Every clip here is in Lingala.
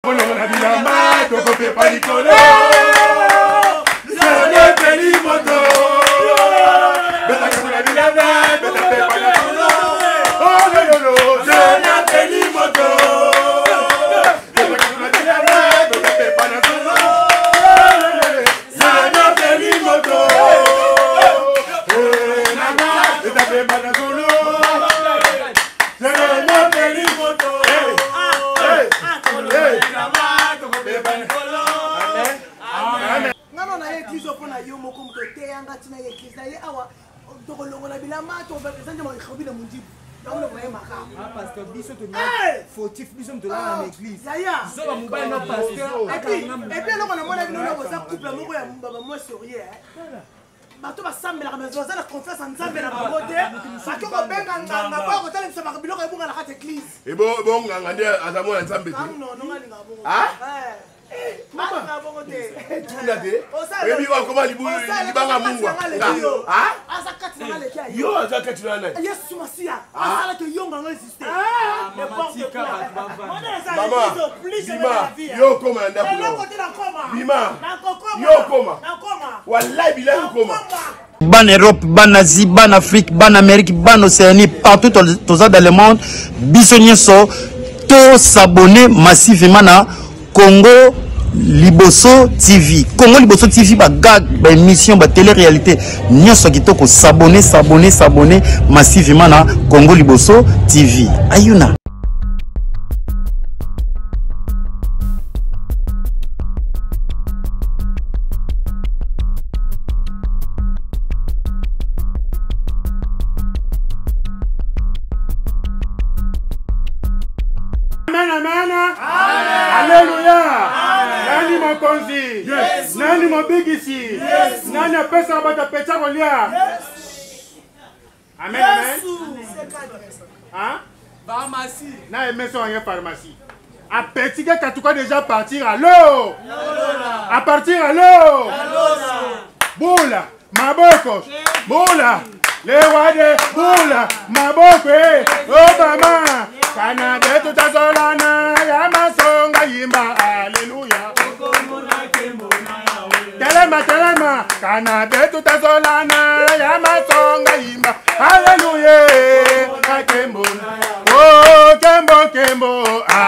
Fautif, nous sommes de là dans l'église. Et puis, on a un couple amoureux, moi, sourire. Bato basambela maison za la confiance en Nzambe na bamote bato ko benga nganga ba ko tala msaba biloko ebunga na kati église e bo nganga nde azamo ya Nzambe ti non non ngalinga bongo mama na bongo te tuna de e bi wa koma libanga mungu asa kati na le kia yo asa kati na le Yesu Masia asa ke yonga ngexister mama bima yo koma nda kuno bima yo koma wallahi bilahi koma ban Europe, ban Asie, ban Afrique, ban Amérique, ban Océanie, partout dans le monde, bisogné so, to s'abonner massivement à Congo Liboso TV. Congo Liboso TV, ba gag, ba émission, ba télé-réalité. Nyo so kitoko s'abonner massivement à Congo Liboso TV. Ayuna. Nani mokonzi? Yes. Nani mobigisi? Yes. Nani apesa bata pecha kolia? Yes. Amen, amen. Hein? Pharmacie. Na emeso en pharmacie. A petit que tu dois déjà partir à l'eau. À partir à l'eau. Boula, maboko. Boula. Le wade, boula, maboko. Obama. Canada tout à solana. Yamasonga yimba. Alléluia. Telema, Canada tout à solana. Yamasonga yimba. Alléluia. Kembo. Oh, Kembo.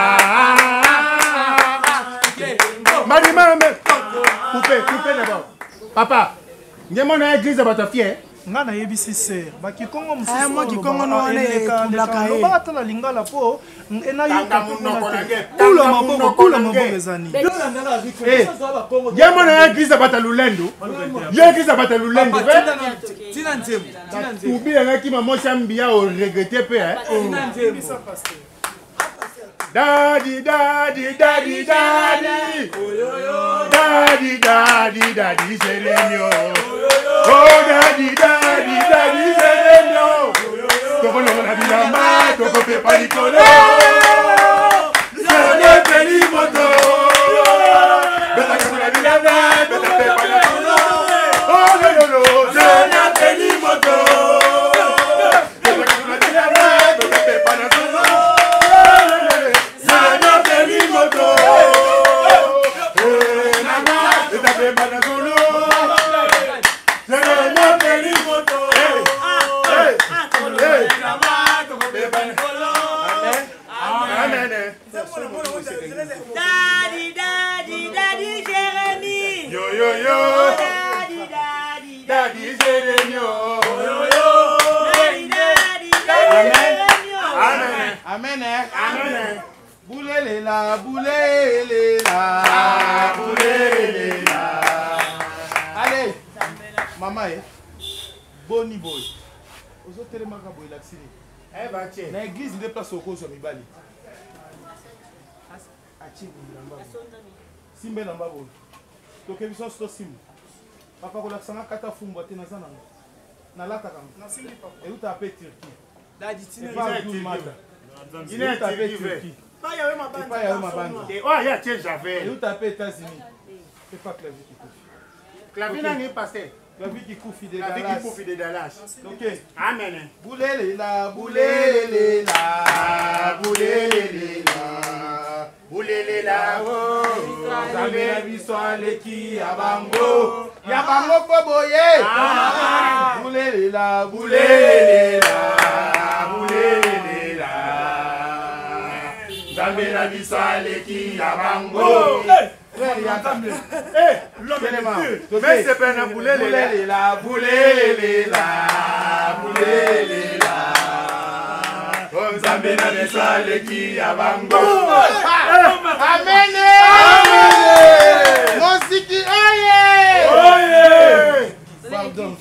Madimame. Coupez d'abord. Papa, j'ai mon église à votre fier. Nga na yebisi ser ba kikongo mususu moi kikongo no ane kulaka e ba tala lingala po ena yoka kula maboko ezani j'ai mon église à Batalulendo l'église à Batalulendo tina nzemu ubi nga ki mama chambia o regretter pe tina nzemu Daddy Serenio. Oh daddy Serenio. Toko no na bilamba, toko pe palikolo. Sene pelimoto. Beta kana bilamba, beta pe palikolo. Oh no, sene pelimoto. Beta kana bilamba, beta pe palikolo. Daddy Jérémy. Yo. Daddy Jérémy. Amen. Bouléléla. Allez, maman, Boni boy. Ozo telemaka boy laksini. Va tiens. Na église de place au cause mibali. Simbe na mbabo. Toke biso sto sim. Papa ko laksanga kata fumba te na zana. Na lata kam. Na simbi papa. Et où t'as fait Turquie? Daddy tina Il est à Turquie. Pas yawe mabanda. Oh, il y a Javel. Et où t'as fait États-Unis? C'est pas clavier qui touche. Clavier n'a ni pasteur. Viki Koufi de Viki Dallas. Koufi de Dallas. Ok. Amen. Bouléléla, bouléléla, bouléléla, bouléléla, oh. Zamela biso aleki ya bango po boye. Bouléléla, bouléléla, bouléléla. Zamela biso aleki ya bango. L'homme est Dieu. Mais c'est pas un bouléléla, bouléléla, bouléléla. Zambe na biso aleki ya bango. Amen. Mosiki oye. Pardon.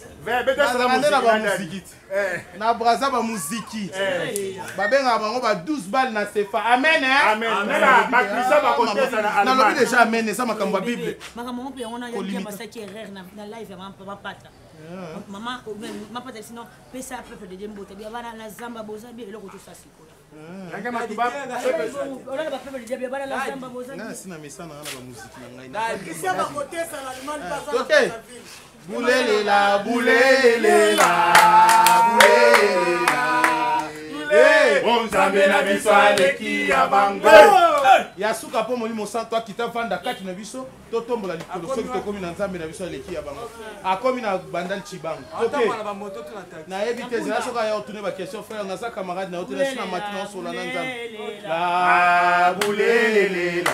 Na braza ba muziki. Babenga bango ba 12 balles na sefa. Amen. Amen. Ba Christa ba kotesa na Allemagne. Na lobi déjà amen ça makambo ya Bible. Makambo pe on a ya passer qui erreur na live maman papa pata. Maman ma pata sinon pesa peuple de Dembote bien bana na zamba boza bien eloko to sasiko. Nanga matuba peuple. On a ba peuple de bien bana na zamba boza. Na sina mesana na ba muziki na ngai. Christian ba kotesa na Allemagne pas ça. OK. Bouléléla, bouléléla, bouléléla. On zambe na biso aleki ya bango. Ya suka po molimo santo akita vanda kati na biso to tombola likolo soki tokomi na nzambe na biso aleki ya bango. Akomi na bandal chibango. OK. Na yebi te zela soka ya otune ba question frère naza camarade na otune sina matina osola na nzambe. La bouléléla.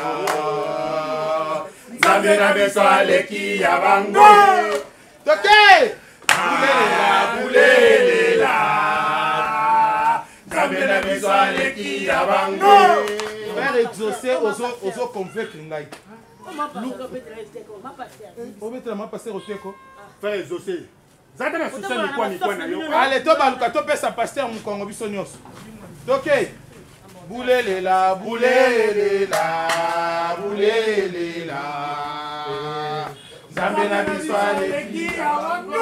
Zambe na biso aleki ya bango. OK. Bouléléla, bouléléla. Zamela biso aleki ya bango. Frère exaucé ozo convaincre ngai. Obetela ma passer oteko. Frère exaucé. Zata na susa ni kwa na yo. Allez to baluka to pesa pasteur mukongo biso nyonso. OK. Bouléléla, bouléléla, bouléléla. Zamela biso aleki ya bango.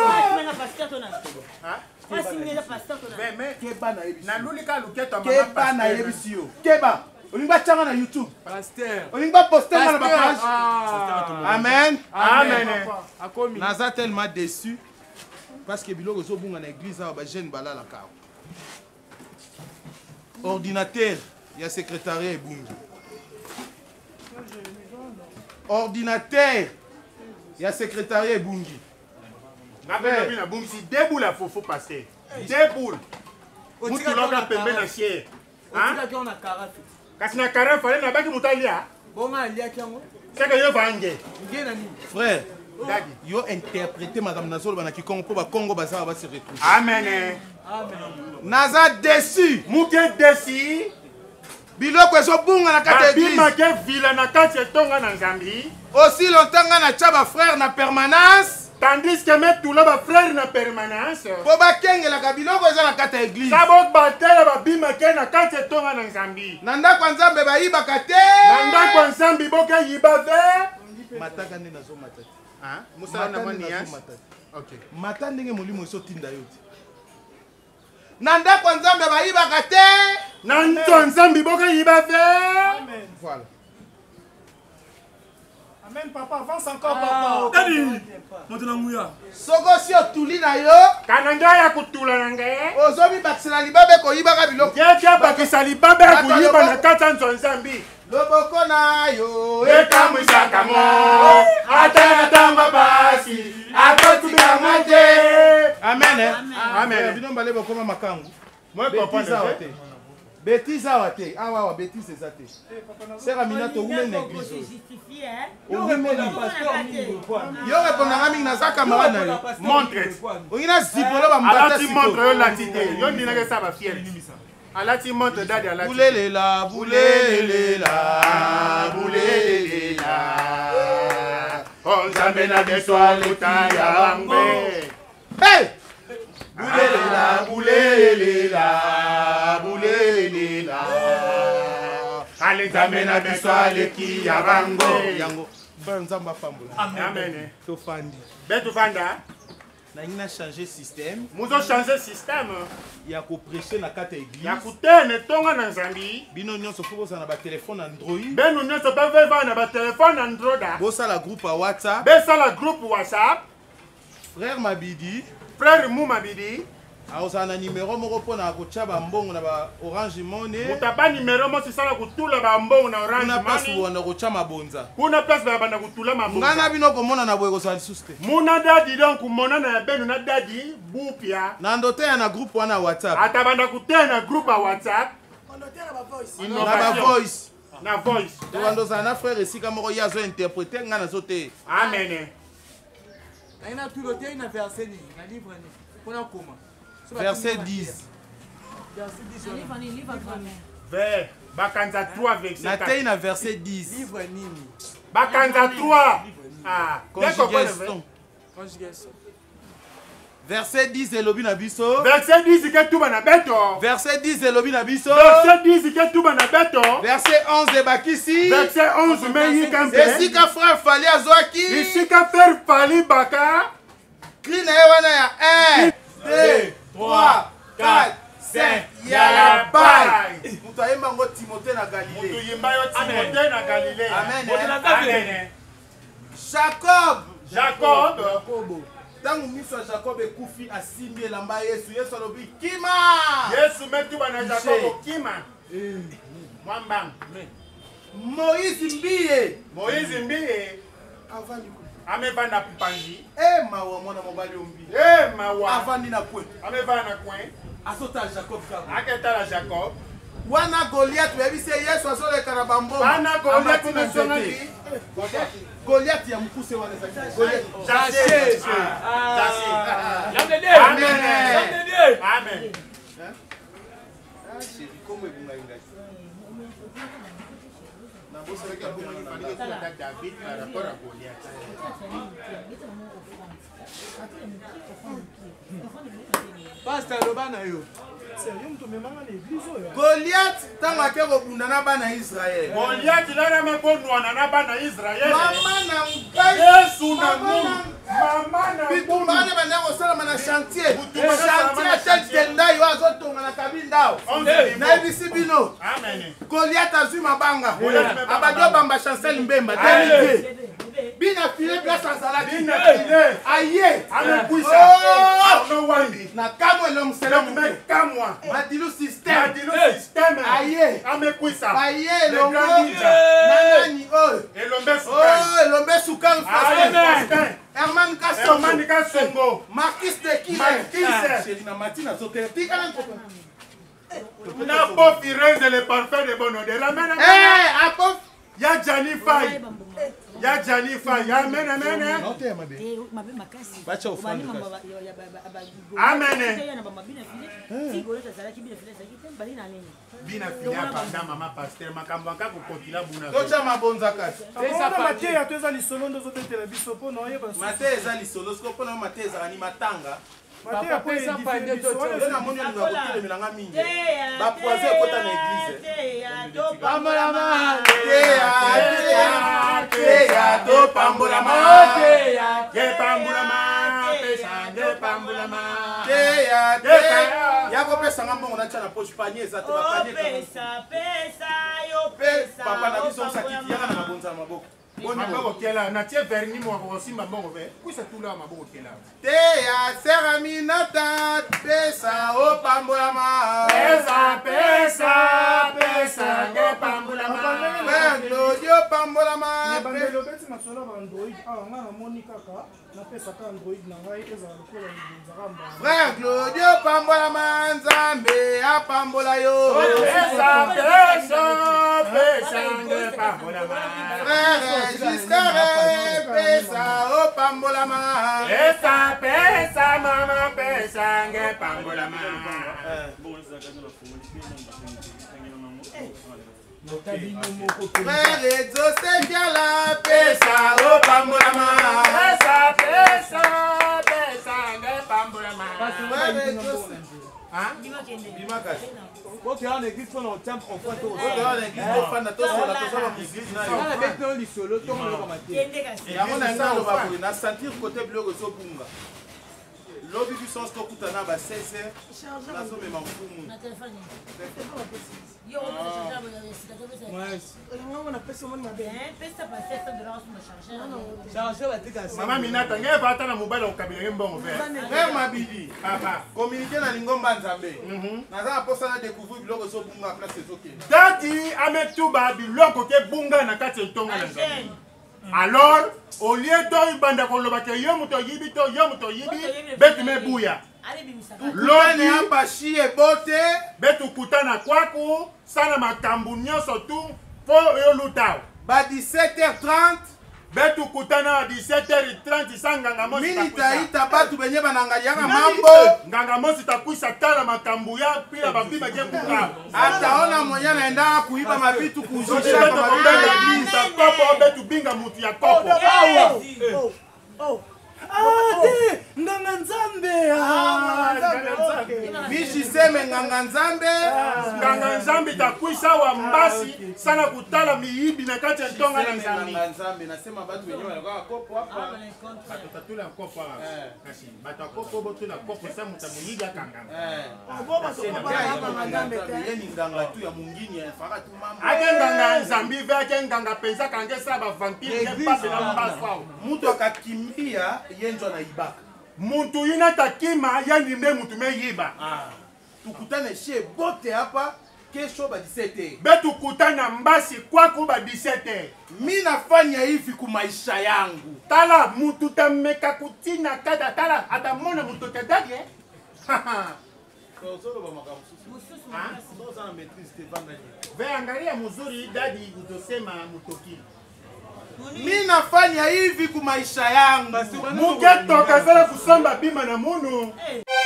Keba na yebisi yo. Keba. Olinga changa na YouTube. Pasteur. Olinga poster na ba page. Amen. Amen. Naza tellement déçu parce que biloko zo bunga na église ba jeune balala ka. Ordinateur, il y a secrétariat ebungi. Ordinateur, il y a secrétariat ebungi. Na boume si deux boules à faux passer. Deux boules. Mutu loka pembe na chier. Hein? Kasi na kara fallait na baki mutalia. Bonga lia kiango. C'est que yo vange. Frère, yo interpréter madame Nazolo bana kikongo po ba Congo bazaba ba se retrouver. Amen. Amen. Naza déçu. Muke déçu. Biloko ezo bunga na kati église. Bima ke vila na kati etonga na Nzambi. Aussi longtemps nga na chaba frère na permanence. Tandis que mettre tout là ba frère na permanence. Po ba kengela ka biloko eza na kati église. Sabo batela ba bima ke na kati etonga na Nzambi. Nanda kwa Nzambe ba yiba kate. Nanda kwa Nzambi boka yiba ve. Mataka nde nazo matati. Hein? Musa na mani ya. OK. Mata ndenge molimo eso tinda yote. Nanda kwa Nzambe ba yiba kate. Nanda Nzambi boka yiba ve. Amen. Voilà. Amen, papa, avance encore, papa. Dadi. Montana muya. Soko si otuli na yo. Kananga ya kutula nanga. Ozomi bakisela libabe ko yiba ka biloko. Kya bakisa libabe ko yiba na kata Nzambi. Loboko na yo. Ekamwisa kamo. Ata tamba basi. Akotika mate. Amen. Amen. Bino mbale bokoma makangu. Moi comprendre. Bêtise à wate. Ah ouais, bêtise c'est ça. C'est Ramina to women l'église. Justifié hein. Yo répondre na mingi na za camarade na yo. Montre. Ongina zipolo ba mbata. Alati montre la tité. Yo ndina ke ça ba fier. Alati montre dadi alati. Bouléléla, bouléléla, bouléléla. On Nzambe na biso aleki ya bango. Hey! Bouléléla, bouléléla, bouléléla. Ale Nzambe na biso aleki ya bango. Yango. Frère Nzambe afambola. Amen. Tofandi. Beto fanda. Na ngina changer système. Muzo changer système. Ya ko prêcher na kata église. Ya kutene tonga na Nzambi. Bino nyonso fo boza na ba téléphone Android. Beno nyonso pa veva na ba téléphone Android. Bosa la groupe à WhatsApp. Besa la groupe WhatsApp. frère Mabidi. Frère Mou Mabidi. akozala na numéro moko mpona kotia bambongo na ba Orange Money. Mutaba numéro mo sisala kutula bambongo na Orange Money. Kuna place wanda kotia mabonza. Kuna place banda kutula mabonza. Ngana bino komona na boye kozala lisusu te. Muna dadi donc mona na beno na dadi bupia. Na ndote ya na groupe wana WhatsApp. Atabanda kutena na groupe ya WhatsApp. ondotela ba voice. Na ba voice. Na voice. Wando za na frère esika moko yazo interpréter ngana zote. Amen. Aina tout le temps na verset ni na livre ni. Pona koma. Verset 10. Vers Bakanza 3 verset 4. Natei na verset 10. Livre nini. Bakanza 3. Ah, conjugation. Conjugation. Verset 10 elobi na biso. Verset 10 ke tuba na beto. Verset 10 elobi na biso. Verset 10 ke tuba na beto. Verset 11 ebakisi. Verset 11 meyi kampe. Esika frère Fali azwaki. Esika frère Fali baka. Cri na ye wana ya 1 2 3 4 5 yala bai. Mutu ayemba ngo Timothée na Galilée. Mutu yemba yo Timothée na Galilée. Amen. Amen. Jacob. Tangu miso ya Jacob ekufi asimbi elamba Yesu. Yesu alobi kima. Yesu metu bana Jacob kima. Mwamba. Moïse mbiye. Moïse mbiye. Avandi ko. Amevanda pupanji. Mawa mwana mobali ombi. Mawa. Avandi na kwe. Amevanda na kwe. Asota Jacob kaka. Aketala Jacob. Wana Goliath yebisi Yesu azoleka na bambo. Wana Goliath nasonaki. Goliath ya mkuse wana zaki. Goliath. Jassé. Jassé. Amen. Amen. Chéri, comment ebunga inga? Na bosa reka bunga na David par rapport à Goliath. Pasteur Lobana yo. Goliath ntango ake kobunda na bana Israel. Goliath lana mebondwana na bana Israel. Mama na ngai. Yesu na Mungu. Mama na Bitumba bana banda kosalama na chantier. Chantier tel tenda yo azotonga na kabinda. Na ebisi bino. Amen. Goliath azwi mabanga. Abadio bamba Chancel Mbemba. Délité. Bina file place azalaki. Bina file. Aye. Amekuisha. No wandi. Na kamwe lo mselemu. Kamwa. Madilu system. Madilu system. Aye. Amekuisha. Aye longo. Nani oyo. Elombe sukari. Oh, elombe sukari. Amen. Herman Kasongo. Herman Kasongo. Marquis de Kise. Marquis. Chéri na matina zote. Tika na nkoko. Na pof ireze le parfum de bon odeur. Amen. Eh, apof. Ya Jani Fay. Ya Jani Fay. Amen. Amen. Bacha ofrande. Amen. Bina fili apanda mama pasteur makambo akako kotila buna. Tocha mabonza kasi. Mateya to eza lisolo ndo zotetela biso po na oyeba. Mateya eza lisolo siko mpona mateya ezala ni matanga. Mateya po eza pande to Nde na moni olinga kotelemela mingi. Bapoise ekota na eglize. Pambolama. Teya to pambolama. Ye pambulama. Pesa pambulama. Teya. Ya kopesanga mbongo na tia na poche panier eza te bapanier. Papa na biso osakiti yaka na mabonza na maboko. Maboko kela na tie verni mo ko simba mbongo be. Kuisa tula maboko kela. Teya sera minata pesa o pambolama. Pesa nge pambulama. Wendo dio pambolama. Bandelo beti masolo ba Android. Nga na moni kaka na pesa ka Android na ngai eza lokola nzaramba. Frère Claudio pambolama Nzambe apambola yo. Pesa nge pambulama. Frère Giscard pesa o pambolama. Pesa mama pesa nge pambulama. Frère Joseph Diala pesa o pambolama. Pesa nge pambulama. Frère Joseph. Hein? Bimakasi. Ok, on église pour le temple on fait tout. Oyo na église tofanda tosola tosala musique na yo. On a beto lisolo to mo ko maté. Yango na ngai aloba boye na sentir côté biloko ezobunga. lobi biso nyonso tokutana ba 16h nazomema mfumu na telefone yo Maman Minata, nge vata na mobile okabila mbongo ve. Frère Mabidi, communiquer na lingomba nzambe. Naza posa na découvrir biloko so bunga place ezoke. Dadi ametuba biloko ke bunga na kati ntonga na nzambe. Alors, au lieu de banda koloba ke yo muto yibi to yo muto yibi betu mebuya. Loni hapa shie bote betu kutana kwaku sana makambu nyonso tu po yo lutao. Ba 17h30 betu kutana 17h30 sanganga mosi mini taita batu benye banangalianga mambo nganga mosi takwisa tala makambu ya pila babiba je kuka ataona mwenye naenda kuiba mabitu kuzisha kwa kopo betu binga mutu ya kopo nganga nzambe bishi seme nganga nzambe nganga nzambe takwisa wa mbasi sana kutala miibi na kati ya ntonga na nzambe nganga nzambe nasema batu wenyewe walikuwa kopo hapa bato tatula kopo kasi bato kopo botula kopo sa mutamuyiga kanga yeni nganga tu ya mungini ya faka tu mambo ake nganga nzambe ve ake nganga penza kange sa ba vampire ke pape na mbasa mutu akakimbia yenjo na ibaka muntu yina takima yandimbe mutu meyiba tukutane shie bote hapa kesho ba 17h betu kutana mbasi kwako ba 17h mi nafanya hivi ku maisha yangu tala mutu tameka kutina kada tala atamona mutu tadadi ve angalia muzuri dadi utosema mutoki mi nafanya hivi ku maisha yangu muketo kazala kusamba bima na munu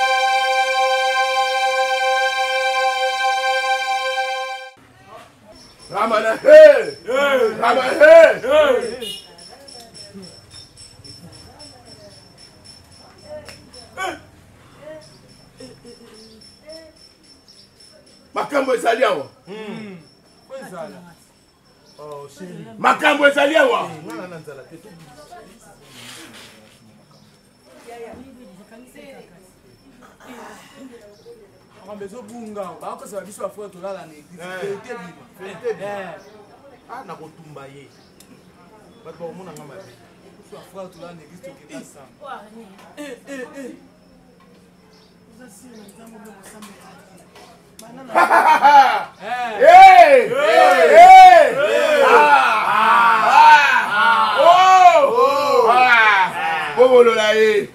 Ramana he Ramana he makambo ezali awa makambo ezali awa bezo bunga bakosa biso afro tolala na église na kotumba ye bato bakomona nga mabe biso afro tolala na église tokenda sama bobolola ye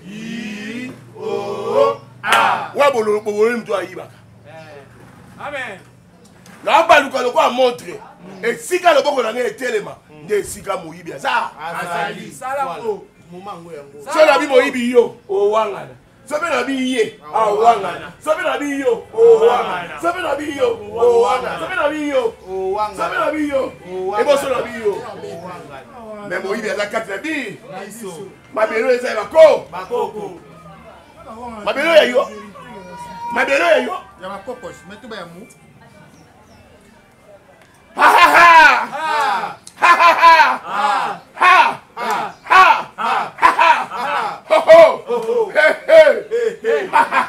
wabololo bobolo mtu ayibaka amen na baluka lokwa montre esika loboko na ngai etelema nde esika moyibi aza azali sala po momango yango so na bi moyibi yo owangana sobe na bi ye awangana sobe na bi yo owangana sobe na bi yo owangana sobe na bi yo owangana sobe na bi yo eboso na bi yo me moyibi aza kati na bi mabelo eza ya bakoko mabelo ya yo mabelo ya yo ya makokos metuba ya mu ha ha ha ha ha ha ha ha ha ho ho he he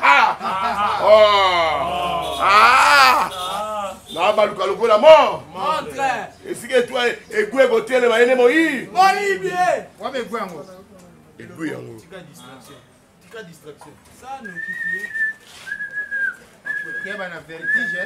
na baluka lokola mo montre esika etwa egwe kotelema ene moyi moyibie wabe egwe yango egwe yango tika distraction ça ne kifie keba na vertige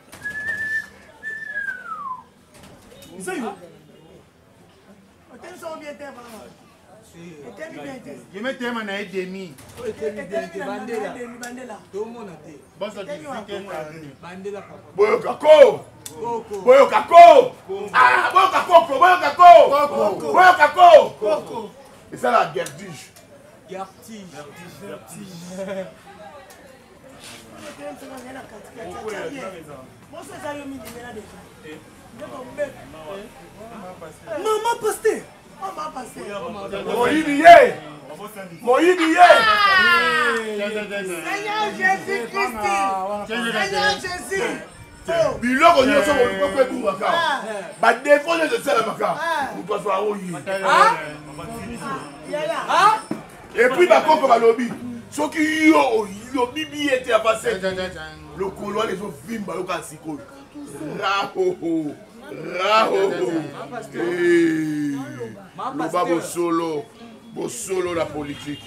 Nsayo. Oteni so bien te vraiment. Eteni bien te. je me tema na edemi Bandela. tomona te boso disike bandela papa boyoka ko boyoka ko ah boyoka koko boyoka ko boyoka ko c'est la vertige vertige Maman pasteur. Maman pasteur. moyibi ye moyibi ye Seigneur Jésus-Christ. Seigneur Jésus. biloko nyonso mokoko ebungaka badefo nyonso esalamaka moto azwa yango ye epuis bakoko balobi soki yo bibi ete ya base lokolo wana ezovimba yoka sikoyo rahoho loba bosolo la politique.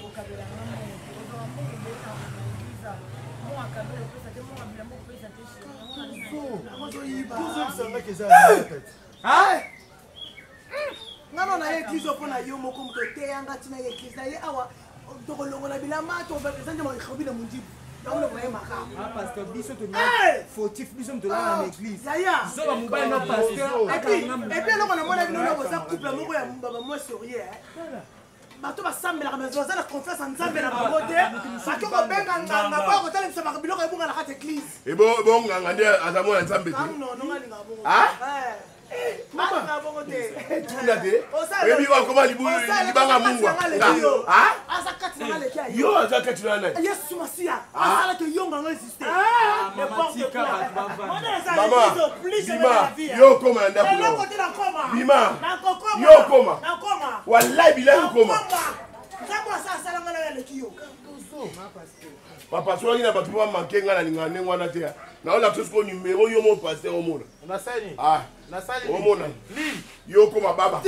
ngano na église opona yo moko moto teyanga tina église na ye awa tokolongola bilamba tozanje makhabi na mundibu naona kwa makamu parce que biso to fautif biso to na église yaya so ba mobile no pasteur et puis loko na mona bino ko za couple moko ya mbaba moi sérieux bato basambelaka mais baza na confiance en nzambe na bango te baki kobenga nganga po kotalemisa biloko ebunga na kati église ebonganga nde aza mwana nzambe te tuna te ebi bakoma libanga mungwa yo aza kati na nani yesu masiya asalaki yo nganga existe mama bima yo koma na ndako bima yo koma wallahi bilahi koma papa soki na bato mpo bamanke nga na lingana ndenge wana te naolakisa siko numero yo mo paster omona omona yo koma baba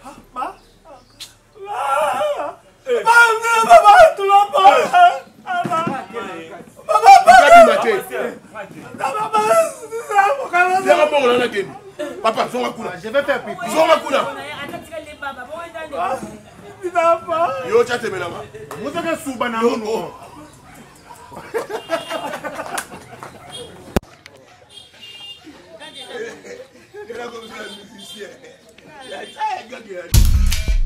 papa zonga kuna zonga kuna yo chatemelanga mozaka suba na mono Era como se fosse musicien.